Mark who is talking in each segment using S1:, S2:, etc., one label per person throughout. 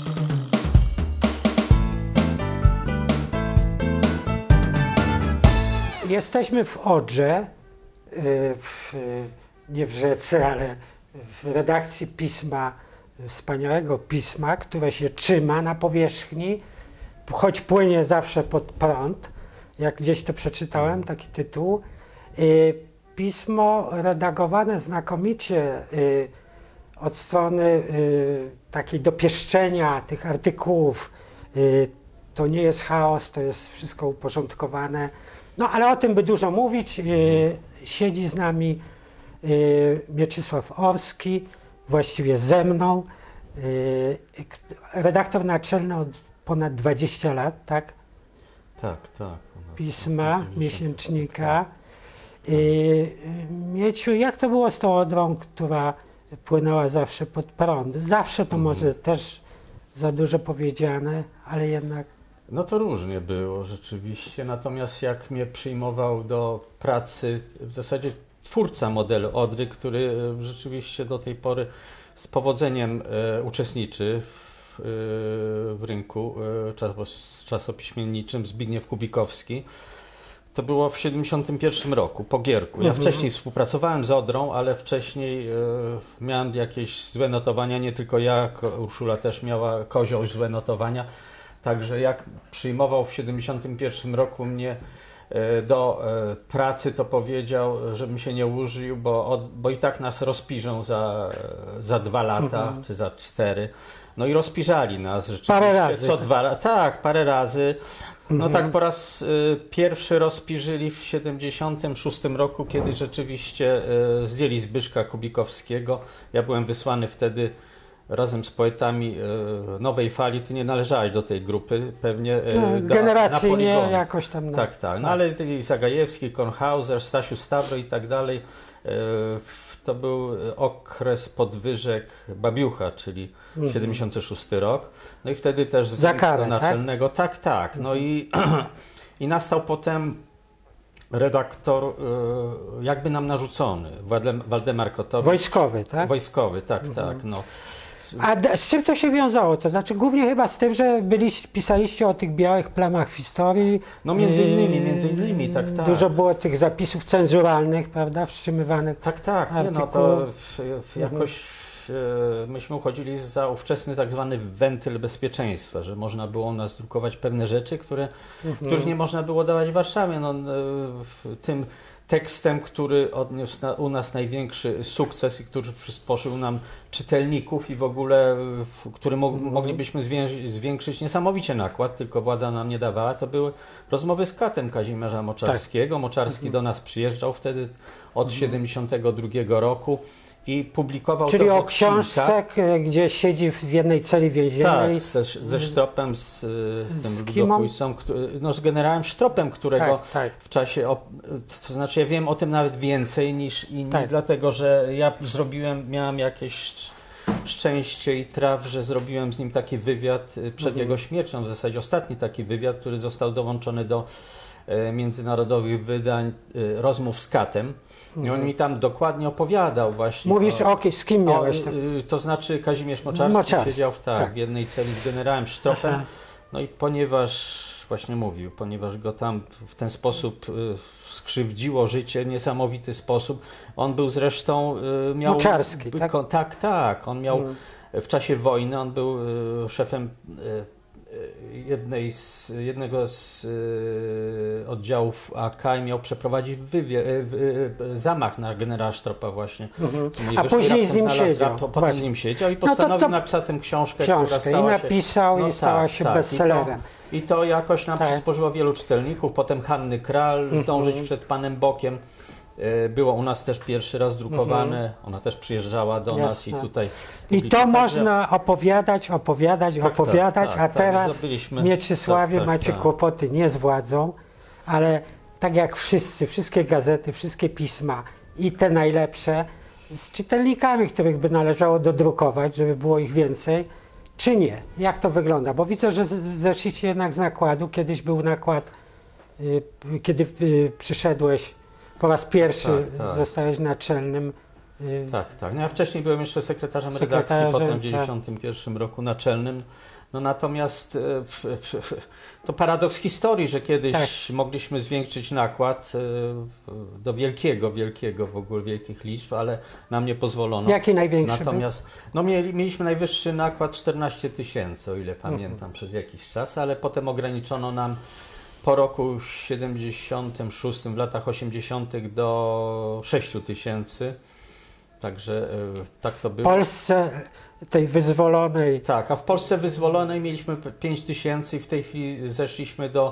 S1: Jesteśmy w Odrze, nie w Rzece, ale w redakcji pisma, wspaniałego pisma, które się trzyma na powierzchni, choć płynie zawsze pod prąd, jak gdzieś to przeczytałem, taki tytuł. Pismo redagowane znakomicie od strony takiej dopieszczenia tych artykułów. To nie jest chaos, to jest wszystko uporządkowane. No ale o tym by dużo mówić. Siedzi z nami Mieczysław Orski, właściwie ze mną, redaktor naczelny od ponad 20 lat, tak?
S2: Tak, tak.
S1: Pisma, miesięcznika. Mieciu, jak to było z tą Odrą, która płynęła zawsze pod prąd? Zawsze to może też za dużo powiedziane, ale jednak...
S2: No to różnie było rzeczywiście, natomiast jak mnie przyjmował do pracy w zasadzie twórca modelu Odry, który rzeczywiście do tej pory z powodzeniem uczestniczy w rynku czasopiśmienniczym, Zbigniew Kubikowski. To było w 1971 roku, po Gierku. Ja wcześniej współpracowałem z Odrą, ale wcześniej miałem jakieś złe notowania, nie tylko ja, Urszula też miała kozioł złe notowania. Także jak przyjmował w 1971 roku mnie do pracy, to powiedział, żebym się nie łużył, bo i tak nas rozpiszą za 2 lata czy za 4. No i rozpiszali nas rzeczywiście.
S1: Parę razy.
S2: Co 2 lata. Tak, parę razy. No tak po raz pierwszy rozpiżyli w 1976 roku, kiedy rzeczywiście zdjęli Zbyszka Kubikowskiego. Ja byłem wysłany wtedy razem z poetami Nowej Fali. Ty nie należałeś do tej grupy, pewnie.
S1: Generacyjnie jakoś tam.
S2: Tak, tak. No ale Zagajewski, Kornhauser, Stasiu Stawro i tak dalej. To był okres podwyżek Babiucha, czyli 76 rok. No i wtedy też z naczelnego. Tak, tak. No i nastał potem redaktor jakby nam narzucony, Waldemar Kotowicz.
S1: Wojskowy, tak?
S2: Wojskowy, tak, tak. No.
S1: A z czym to się wiązało? To znaczy głównie chyba z tym, że pisaliście o tych białych plamach w historii.
S2: No między innymi, tak, tak.
S1: Dużo było tych zapisów cenzuralnych, prawda, wstrzymywanych.
S2: Tak, tak. Nie, no to jakoś myśmy uchodzili za ówczesny tak zwany wentyl bezpieczeństwa, że można było u nas drukować pewne rzeczy, których nie można było dawać w Warszawie. No, tym tekstem, który odniósł u nas największy sukces i który przysporzył nam czytelników i w ogóle, który moglibyśmy zwiększyć niesamowicie nakład, tylko władza nam nie dawała, to były rozmowy z katem Kazimierza Moczarskiego. Tak. Moczarski do nas przyjeżdżał wtedy od 72 roku i publikował
S1: Czyli
S2: to
S1: o książce, gdzie siedzi w jednej celi więziennej.
S2: Tak, ze Sztropem, z tym ludobójcą, no z generałem Sztropem, którego w czasie, to znaczy ja wiem o tym nawet więcej niż inni, dlatego że ja miałem jakieś szczęście i traf, że zrobiłem z nim taki wywiad przed jego śmiercią, w zasadzie ostatni taki wywiad, który został dołączony do międzynarodowych wydań rozmów z katem. I on mi tam dokładnie opowiadał właśnie.
S1: Mówisz, z kim miałeś tam?
S2: To znaczy Kazimierz Moczarski siedział w jednej celi z generałem Sztropem. No i ponieważ go tam w ten sposób skrzywdziło życie, niesamowity sposób. On był zresztą, miał...
S1: Moczarski, tak?
S2: Tak. On miał w czasie wojny, on był szefem jednego z oddziałów AK i miał przeprowadzić zamach na generała Sztropa właśnie.
S1: A później z nim siedział.
S2: Potem z nim siedział i postanowił napisać tę książkę, która stała
S1: i napisał i stała się bestsellerem.
S2: I to jakoś nam przysporzyło wielu czytelników. Potem Hanny Kral, Zdążyć przed Panem Bokiem. Było u nas też pierwszy raz drukowane, ona też przyjeżdżała do nas i tutaj...
S1: I to można opowiadać, a teraz Mieczysławie macie kłopoty nie z władzą, ale tak jak wszystkie gazety, wszystkie pisma i te najlepsze, z czytelnikami, których by należało dodrukować, żeby było ich więcej, czy nie? Jak to wygląda? Bo widzę, że zeszliście jednak z nakładu. Kiedyś był nakład, kiedy przyszedłeś po raz pierwszy, zostałeś naczelnym.
S2: Tak. No ja wcześniej byłem jeszcze sekretarzem redakcji, potem w 1991 roku naczelnym. No natomiast to paradoks historii, że kiedyś mogliśmy zwiększyć nakład do wielkiego w ogóle wielkich liczb, ale nam nie pozwolono.
S1: Jaki największy
S2: Natomiast no mieliśmy najwyższy nakład 14 000, o ile pamiętam, przez jakiś czas, ale potem ograniczono nam po roku 76, w latach 80. do 6 000. Także tak to było.
S1: W Polsce tej wyzwolonej.
S2: Tak, a w Polsce wyzwolonej mieliśmy 5 000 i w tej chwili zeszliśmy do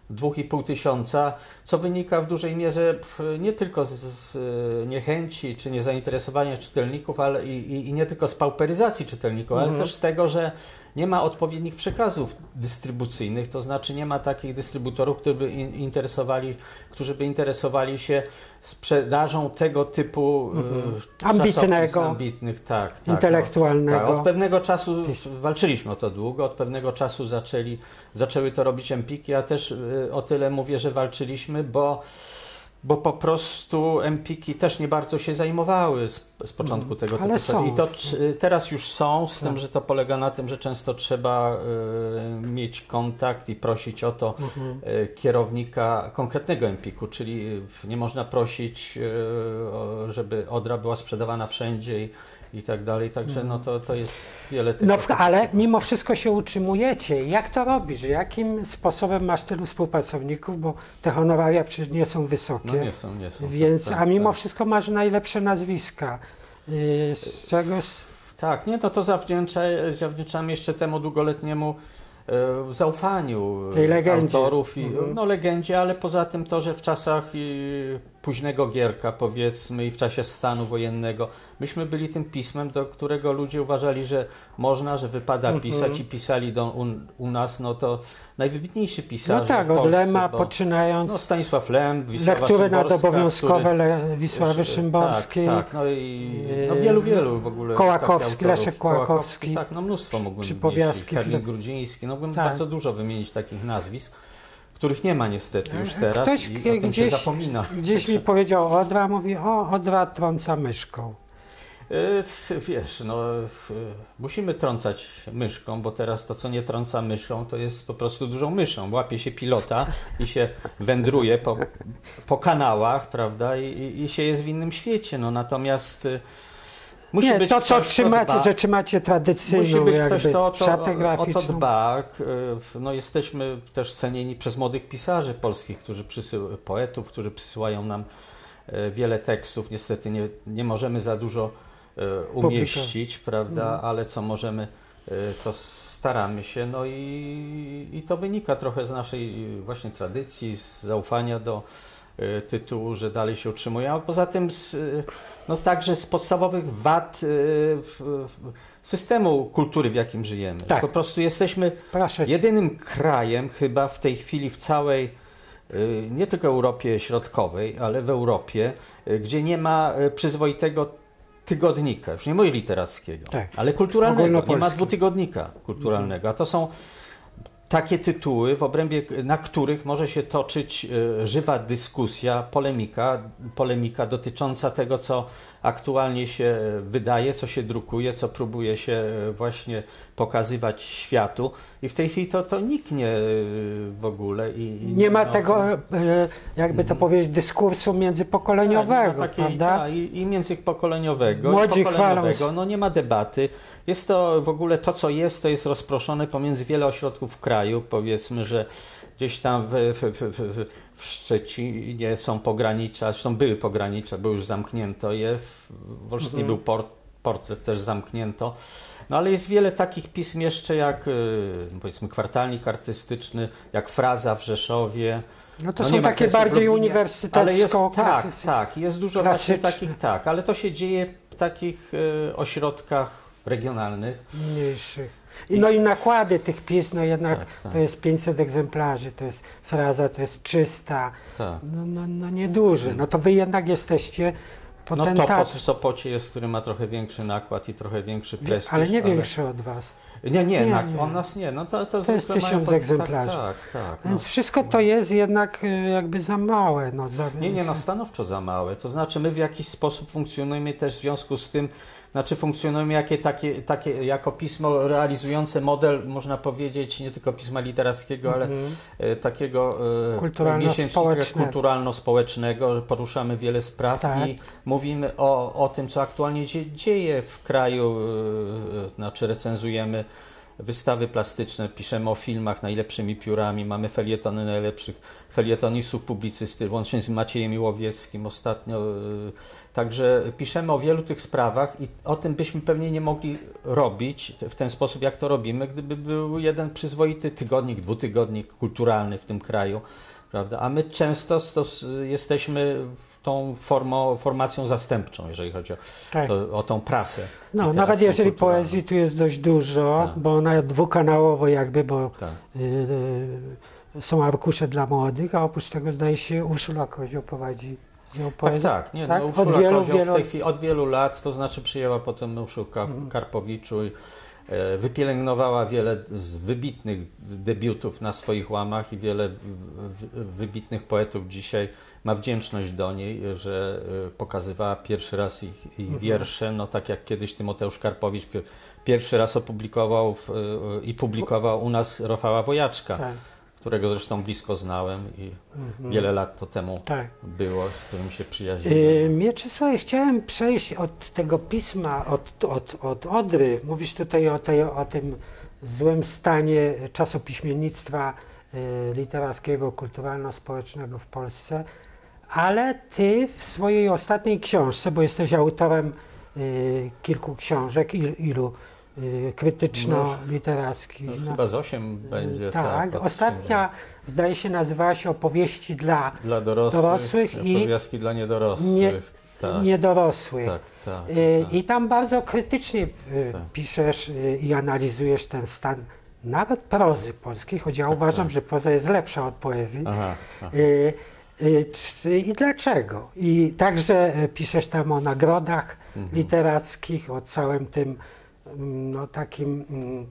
S2: 2500, co wynika w dużej mierze nie tylko z niechęci czy niezainteresowania czytelników, ale i nie tylko z pauperyzacji czytelników, ale też z tego, że nie ma odpowiednich przekazów dystrybucyjnych, to znaczy nie ma takich dystrybutorów, którzy by interesowali się sprzedażą tego typu
S1: ambitnych, intelektualnego.
S2: Tak. Od pewnego czasu walczyliśmy o to długo, od pewnego czasu zaczęły to robić Empiki, a też o tyle mówię, że walczyliśmy, bo po prostu Empiki też nie bardzo się zajmowały z początku tego typu. I to teraz już są, z tym, że to polega na tym, że często trzeba mieć kontakt i prosić o to kierownika konkretnego Empiku, czyli nie można prosić, żeby Odra była sprzedawana wszędzie i tak dalej, także no to jest wiele tych...
S1: No ale mimo wszystko się utrzymujecie. Jak to robisz? Jakim sposobem masz tylu współpracowników, bo te honoraria przecież nie są wysokie.
S2: No nie są.
S1: Więc, a mimo wszystko masz najlepsze nazwiska. Z czego...
S2: Tak, to zawdzięczam jeszcze temu długoletniemu zaufaniu
S1: tej legendzie.
S2: Autorów i legendzie, ale poza tym to, że w czasach późnego Gierka, powiedzmy, i w czasie stanu wojennego, myśmy byli tym pismem, do którego ludzie uważali, że można, że wypada pisać i pisali u nas, no to najwybitniejsi pisarze
S1: w Polsce, od Lema poczynając.
S2: Stanisław Lem, Wisława
S1: lektury
S2: Szymborska,
S1: nadobowiązkowe Wisławy Szymborskiej.
S2: Tak, wielu w ogóle.
S1: Kołakowski, Leszek Kołakowski.
S2: Tak, mnóstwo mógłbym wymienić. Karlin Grudziński, mógłbym bardzo dużo wymienić takich nazwisk, których nie ma niestety już teraz.
S1: Ktoś
S2: i o tym się zapomina.
S1: Gdzieś mi powiedział Odra, mówi, Odra trąca myszką.
S2: Wiesz, musimy trącać myszką, bo teraz to, co nie trąca myszką, to jest po prostu dużą myszą. Łapie się pilota i się wędruje po kanałach, prawda, i się jest w innym świecie. Natomiast musi być
S1: to, co trzymacie, że trzymacie tradycyjną
S2: musi być ktoś,
S1: szatę graficzną.
S2: O to dba. Jesteśmy też cenieni przez młodych pisarzy polskich, poetów, którzy przysyłają nam wiele tekstów. Niestety nie możemy za dużo umieścić, prawda, ale co możemy, to staramy się, i to wynika trochę z naszej właśnie tradycji, z zaufania do tytułu, że dalej się utrzymuje, a poza tym także z podstawowych wad systemu kultury, w jakim żyjemy.
S1: Tak.
S2: Po prostu jesteśmy jedynym krajem chyba w tej chwili w całej nie tylko Europie Środkowej, ale w Europie, gdzie nie ma przyzwoitego tygodnika, już nie mówię literackiego, ale kulturalnego, nie ma dwutygodnika kulturalnego, a to są takie tytuły, w obrębie na których może się toczyć żywa dyskusja, polemika dotycząca tego, co aktualnie się wydaje, co się drukuje, co próbuje się właśnie pokazywać światu. I w tej chwili to niknie w ogóle.
S1: Nie ma tego, jakby to powiedzieć, dyskursu międzypokoleniowego, prawda?
S2: I międzypokoleniowego,
S1: Młodzi
S2: pokoleniowego. Nie ma debaty. Jest to w ogóle to, co jest, to jest rozproszone pomiędzy wiele ośrodków w kraju. Powiedzmy, że gdzieś tam w Szczecinie są pogranicza, zresztą były pogranicza, bo już zamknięto je. W Olsztynie był portret, też zamknięto. Ale jest wiele takich pism jeszcze jak, powiedzmy, Kwartalnik Artystyczny, jak Fraza w Rzeszowie.
S1: To są takie bardziej uniwersytecko.
S2: Tak, jest dużo właśnie takich, ale to się dzieje w takich ośrodkach regionalnych.
S1: Mniejszych. I nakłady tych pism, jednak to jest 500 egzemplarzy, to jest Fraza, to jest 300, nieduży. To wy jednak jesteście potentatem.
S2: Topos w Sopocie jest, który ma trochę większy nakład i trochę większy prestiż.
S1: Ale nie większy od was.
S2: Nie. On nas nie.
S1: To jest 1000 egzemplarzy.
S2: Tak.
S1: Więc wszystko to jest jednak jakby za małe.
S2: Nie, stanowczo za małe. To znaczy my w jakiś sposób funkcjonujemy też w związku z tym, Znaczy funkcjonujemy jako pismo realizujące model, można powiedzieć, nie tylko pisma literackiego, ale takiego miesięcznika kulturalno-społecznego, że poruszamy wiele spraw i mówimy o tym, co aktualnie dzieje w kraju, znaczy recenzujemy wystawy plastyczne, piszemy o filmach najlepszymi piórami, mamy felietony najlepszych felietonistów, publicysty, łącznie z Maciejem Łowieckim ostatnio. Także piszemy o wielu tych sprawach i o tym byśmy pewnie nie mogli robić w ten sposób, jak to robimy, gdyby był jeden przyzwoity tygodnik, dwutygodnik kulturalny w tym kraju, prawda? A my często jesteśmy tą formacją zastępczą, jeżeli chodzi o tą prasę.
S1: No, nawet jeżeli poezji tu jest dość dużo, bo ona dwukanałowo jakby, bo są arkusze dla młodych, a oprócz tego zdaje się Urszula Kozioł prowadzi dział poezji.
S2: Tak. Nie, no, Urszula Kozioł w tej chwili od wielu lat, to znaczy przyjęła potem Urszulka Karpowiczu i wypielęgnowała wiele z wybitnych debiutów na swoich łamach i wiele wybitnych poetów dzisiaj ma wdzięczność do niej, że pokazywała pierwszy raz ich wiersze, no tak jak kiedyś Tymoteusz Karpowicz pierwszy raz opublikował i publikował u nas Rafała Wojaczka, którego zresztą blisko znałem i wiele lat to temu było, z którym się przyjaźniłem.
S1: Mieczysławie, chciałem przejść od tego pisma, od Odry. Mówisz tutaj o tym złym stanie czasopiśmiennictwa literackiego, kulturalno-społecznego w Polsce, ale ty w swojej ostatniej książce, bo jesteś autorem kilku książek, ilu krytyczno-literackich.
S2: No, chyba z 8 będzie.
S1: Tak, ostatnia zdaje się nazywała się Opowieści dla dorosłych i
S2: Opowiastki dla niedorosłych.
S1: Niedorosłych. I tam bardzo krytycznie piszesz i analizujesz ten stan nawet prozy polskiej, choć ja uważam, że proza jest lepsza od poezji. I dlaczego? I także piszesz tam o nagrodach literackich, o całym tym takim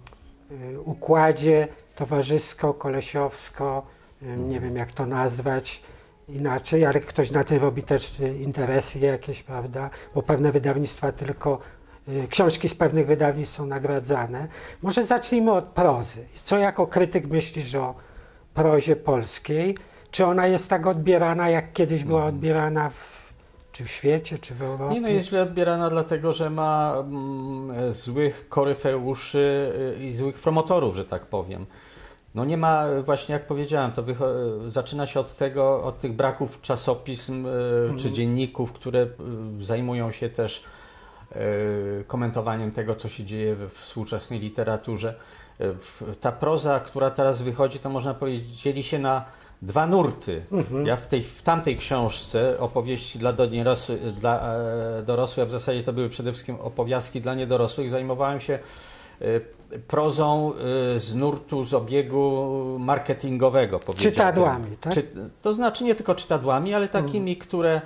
S1: układzie towarzysko-kolesiowsko, nie wiem jak to nazwać inaczej, ale ktoś na tym robi też interesy jakieś, prawda? Bo pewne wydawnictwa tylko, książki z pewnych wydawnictw są nagradzane. Może zacznijmy od prozy. Co jako krytyk myślisz o prozie polskiej? Czy ona jest tak odbierana, jak kiedyś była odbierana czy w świecie, czy w Europie?
S2: Nie, no jest źle odbierana dlatego, że ma złych koryfeuszy i złych promotorów, że tak powiem. No nie ma, właśnie jak powiedziałem, to zaczyna się od tych braków czasopism czy dzienników, które zajmują się też komentowaniem tego, co się dzieje we współczesnej literaturze. Ta proza, która teraz wychodzi, to można powiedzieć, dzieli się na dwa nurty. Ja w tamtej książce Opowieści dla dorosłych, a w zasadzie to były przede wszystkim opowiastki dla niedorosłych, zajmowałem się prozą z nurtu, z obiegu marketingowego.
S1: Czytadłami, tak?
S2: To znaczy nie tylko czytadłami, ale takimi, które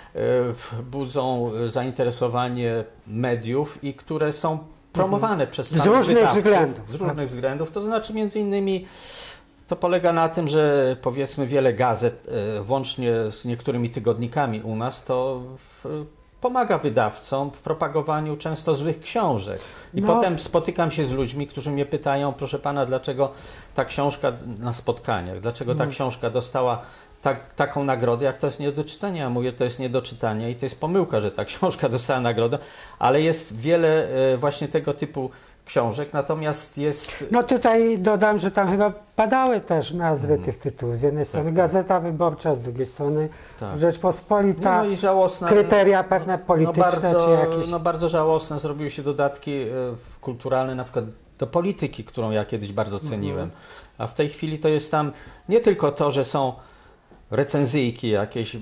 S2: budzą zainteresowanie mediów i które są promowane przez samych wydawców. Z różnych względów. To znaczy między innymi to polega na tym, że powiedzmy wiele gazet, włącznie z niektórymi tygodnikami u nas, to pomaga wydawcom w propagowaniu często złych książek. I potem spotykam się z ludźmi, którzy mnie pytają, proszę pana, dlaczego ta książka na spotkaniach, dlaczego ta książka dostała taką nagrodę, jak to jest nie do czytania. Ja mówię, to jest nie do czytania i to jest pomyłka, że ta książka dostała nagrodę, ale jest wiele właśnie tego typu książek, natomiast jest...
S1: No tutaj dodam, że tam chyba padały też nazwy tych tytułów. Z jednej strony Gazeta Wyborcza, z drugiej strony Rzeczpospolita,
S2: no i żałosne,
S1: kryteria pewne polityczne czy jakieś...
S2: No bardzo żałosne zrobiły się dodatki kulturalne, na przykład do polityki, którą ja kiedyś bardzo ceniłem. A w tej chwili to jest tam nie tylko to, że są recenzyjki jakieś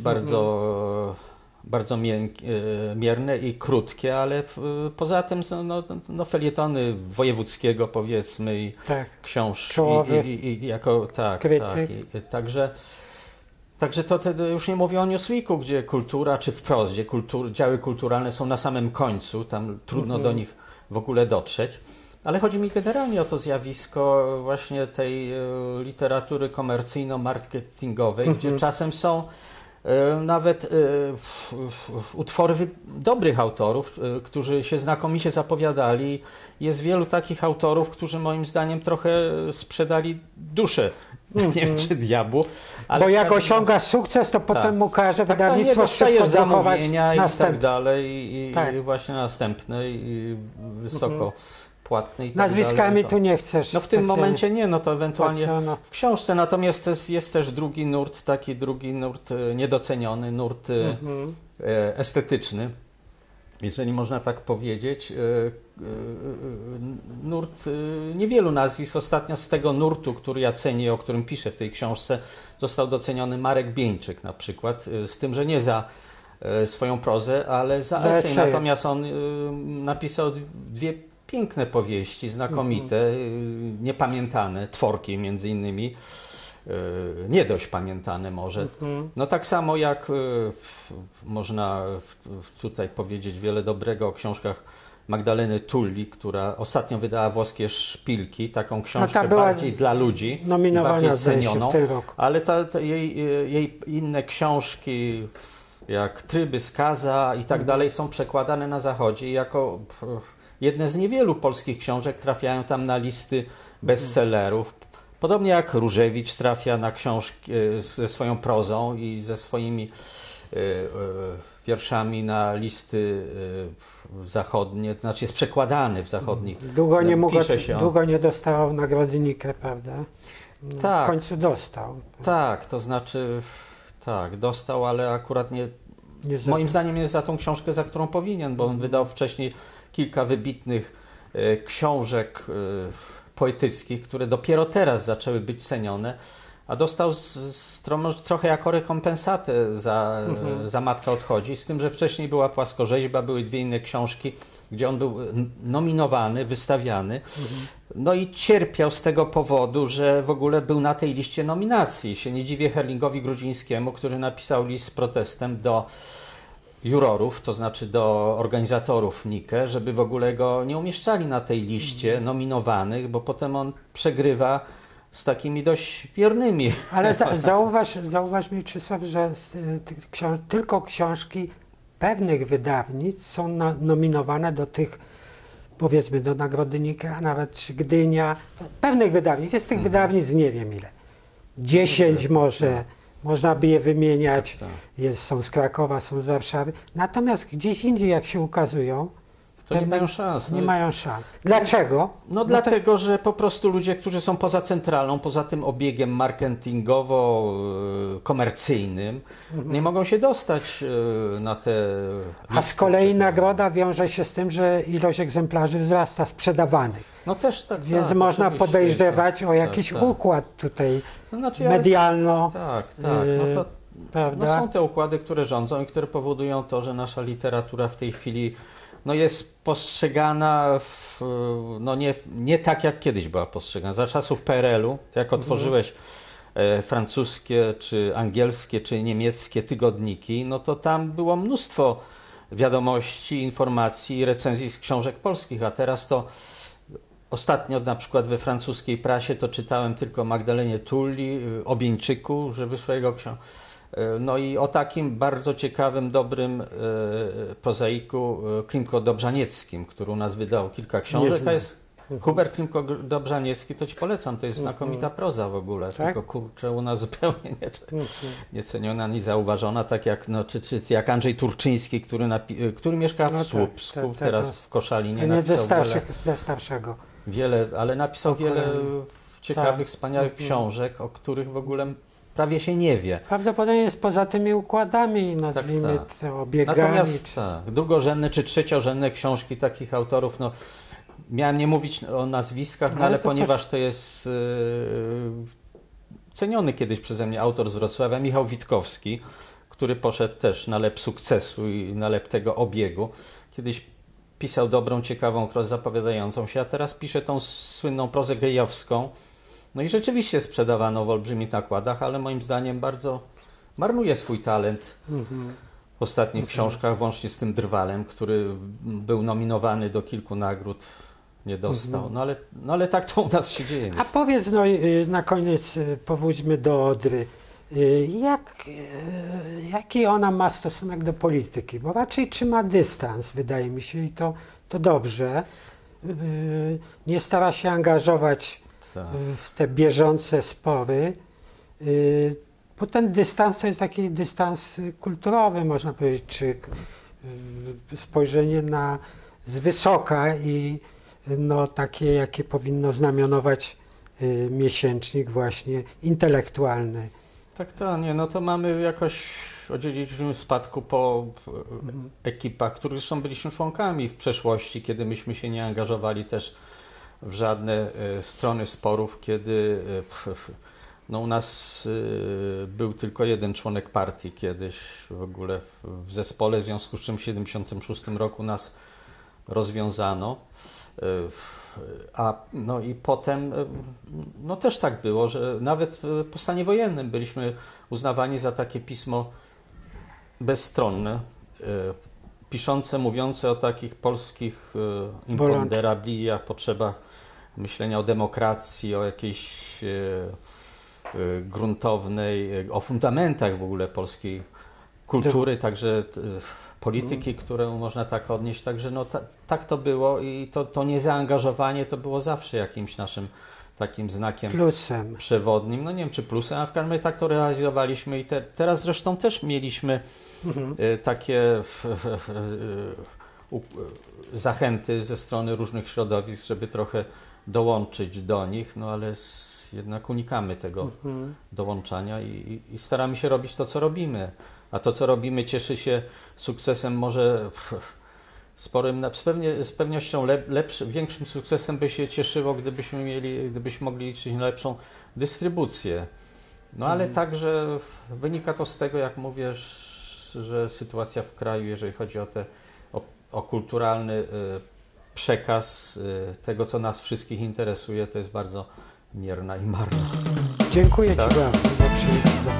S2: bardzo mierne i krótkie, ale poza tym felietony wojewódzkiego, powiedzmy, i książki i jako krytyk. Także to już nie mówię o Newsweeku, gdzie kultura, czy w prozie, działy kulturalne są na samym końcu, tam trudno do nich w ogóle dotrzeć. Ale chodzi mi generalnie o to zjawisko właśnie tej literatury komercyjno-marketingowej, gdzie czasem są nawet utwory dobrych autorów, którzy się znakomicie zapowiadali. Jest wielu takich autorów, którzy moim zdaniem trochę sprzedali duszę, nie wiem czy diabłu.
S3: Ale bo jak osiąga sukces, to potem mu każe wydawnictwo szybko drukować
S2: następne. I tak dalej, i właśnie następne, i wysoko płatne.
S1: Nazwiskami tu nie chcesz.
S2: No w tym momencie nie, no to ewentualnie w książce. Natomiast jest też drugi nurt, taki drugi nurt niedoceniony, nurt estetyczny, jeżeli można tak powiedzieć. Nurt, niewielu nazwisk. Ostatnio z tego nurtu, który ja cenię, o którym piszę w tej książce, został doceniony Marek Bieńczyk na przykład, z tym, że nie za swoją prozę, ale za esej. Natomiast on napisał dwie piękne powieści, znakomite, niepamiętane, tworki między innymi, nie dość pamiętane może. No tak samo jak można tutaj powiedzieć wiele dobrego o książkach Magdaleny Tulli, która ostatnio wydała Włoskie Szpilki, taką książkę bardziej dla ludzi, bardziej cenioną, ale jej inne książki, jak Tryby, Skaza i tak dalej, są przekładane na Zachodzie i jako jedne z niewielu polskich książek trafiają tam na listy bestsellerów. Podobnie jak Różewicz trafia na książki ze swoją prozą i ze swoimi wierszami na listy zachodnie, to znaczy jest przekładany w zachodnich.
S1: Długo nie dostawał nagrody Nike, prawda?
S2: Tak.
S1: W końcu dostał.
S2: Tak, to znaczy tak, dostał, ale akurat nie moim zdaniem jest za tą książkę, za którą powinien, bo on wydał wcześniej kilka wybitnych książek poetyckich, które dopiero teraz zaczęły być cenione, a dostał trochę jako rekompensatę za Matka odchodzi, z tym, że wcześniej była Płaskorzeźba, były dwie inne książki, gdzie on był nominowany, wystawiany, no i cierpiał z tego powodu, że w ogóle był na tej liście nominacji. Się nie dziwię Herlingowi Grudzińskiemu, który napisał list z protestem do jurorów, to znaczy do organizatorów Nike, żeby w ogóle go nie umieszczali na tej liście nominowanych, bo potem on przegrywa z takimi dość wiernymi.
S1: Ale zauważ Mieczysław, że tylko książki pewnych wydawnictw są nominowane do tych, powiedzmy, do Nagrody Nike, a nawet Gdynia, pewnych wydawnictw, jest tych wydawnictw nie wiem ile, 10 może, można by je wymieniać, są z Krakowa, są z Warszawy, natomiast gdzieś indziej jak się ukazują,
S2: to nie mają szans.
S1: Nie mają szans. Dlaczego?
S2: No dlatego, że po prostu ludzie, którzy są poza centralą, poza tym obiegiem marketingowo-komercyjnym, nie mogą się dostać na te listy.
S1: A z kolei nagroda wiąże się z tym, że ilość egzemplarzy wzrasta sprzedawanych.
S2: No też tak.
S1: Więc można podejrzewać o jakiś układ tutaj medialno.
S2: Tak. No są te układy, które rządzą i które powodują to, że nasza literatura w tej chwili jest postrzegana nie tak, jak kiedyś była postrzegana. Za czasów PRL-u, jak otworzyłeś francuskie, czy angielskie, czy niemieckie tygodniki, no to tam było mnóstwo wiadomości, informacji i recenzji z książek polskich, a teraz to ostatnio na przykład we francuskiej prasie to czytałem tylko o Magdalenie Tulli, o Bieńczyku, że wyszła jego książka. No i o takim bardzo ciekawym, dobrym prozaiku Klimko-Dobrzanieckim, który u nas wydał kilka książek, a jest Hubert Klimko-Dobraniecki, to ci polecam, to jest znakomita proza w ogóle, tak? Tylko kurczę u nas zupełnie nieceniona, ani zauważona, tak jak, czy jak Andrzej Turczyński, który mieszka w Słupsku, teraz w Koszalinie.
S1: To nie ze starszego.
S2: Ale napisał wiele ciekawych, wspaniałych książek, o których w ogóle prawie się nie wie.
S1: Prawdopodobnie jest poza tymi układami, nazwijmy to obiegami.
S2: Natomiast drugorzędne czy trzeciorzędne książki takich autorów, miałem nie mówić o nazwiskach, ale ponieważ to jest ceniony kiedyś przeze mnie autor z Wrocławia, Michał Witkowski, który poszedł też na lep sukcesu i na lep tego obiegu. Kiedyś pisał dobrą, ciekawą prozę zapowiadającą się, a teraz pisze tą słynną prozę gejowską. No i rzeczywiście sprzedawano w olbrzymich nakładach, ale moim zdaniem bardzo marnuje swój talent w ostatnich książkach, włącznie z tym Drwalem, który był nominowany do kilku nagród, nie dostał. No ale tak to u nas się dzieje.
S1: A powiedz na koniec, powróćmy do Odry. Jaki ona ma stosunek do polityki? Bo raczej trzyma dystans, wydaje mi się, i to dobrze. Nie stara się angażować w te bieżące spory, bo ten dystans to jest taki dystans kulturowy, można powiedzieć, czy spojrzenie z wysoka i takie, jakie powinno znamionować miesięcznik właśnie intelektualny.
S2: Tak, to mamy jakoś odziedziczyliśmy spadku po ekipach, których zresztą byliśmy członkami w przeszłości, kiedy myśmy się nie angażowali też w żadne strony sporów, kiedy u nas był tylko jeden członek partii kiedyś w ogóle w zespole, w związku z czym w 1976 roku nas rozwiązano. I potem też tak było, że nawet po stanie wojennym byliśmy uznawani za takie pismo bezstronne, piszące, mówiące o takich polskich imponderabiliach, potrzebach myślenia o demokracji, o jakiejś gruntownej, o fundamentach w ogóle polskiej kultury, także polityki, którą można tak odnieść. Także tak to było i to niezaangażowanie to było zawsze jakimś naszym takim znakiem
S1: plusem
S2: przewodnim. Nie wiem, czy plusem, a w każdym razie tak to realizowaliśmy i teraz zresztą też mieliśmy takie zachęty ze strony różnych środowisk, żeby trochę dołączyć do nich, ale jednak unikamy tego dołączania i staramy się robić to, co robimy. A to, co robimy, cieszy się sukcesem może sporym, z pewnością większym sukcesem by się cieszyło, gdybyśmy mogli liczyć na lepszą dystrybucję. Ale także wynika to z tego, jak mówię, że sytuacja w kraju, jeżeli chodzi o kulturalny przekaz tego, co nas wszystkich interesuje, to jest bardzo mierna i marna.
S1: Dziękuję Ci bardzo za przyjęcie.